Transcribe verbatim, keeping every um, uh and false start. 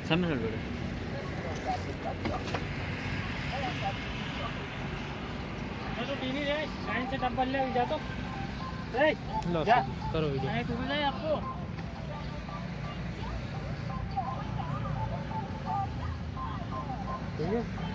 सामने चल बेटा तो टीवी रे लाइन से डब्बल ले जा तो ए जा करो वीडियो नहीं तुम्हें नहीं आपको ठीक है।